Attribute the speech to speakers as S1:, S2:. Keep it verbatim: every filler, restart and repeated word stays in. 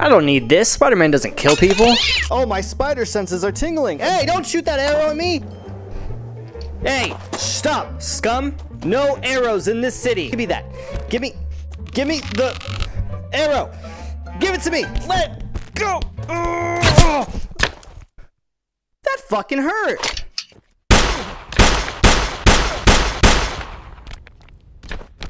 S1: I don't need this. Spider-Man doesn't kill people.
S2: Oh, my spider senses are tingling. Hey, don't shoot that arrow at me. Hey, stop, scum. No arrows in this city. Give me that. Give me, give me the arrow. Give it to me. Let go. Oh, that fucking hurt.